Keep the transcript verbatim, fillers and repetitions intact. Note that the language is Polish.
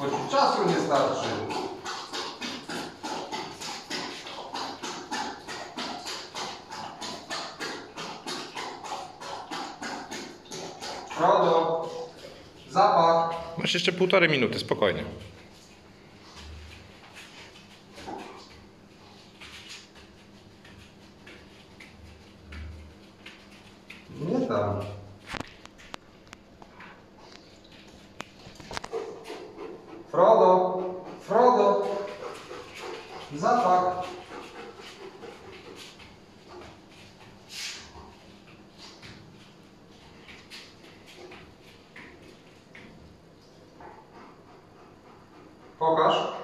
Bo ci czasu nie starczy. Frodo, zapach. Masz jeszcze półtorej minuty, spokojnie. Nie tam. Frodo, Frodo, zapach. Pokaż.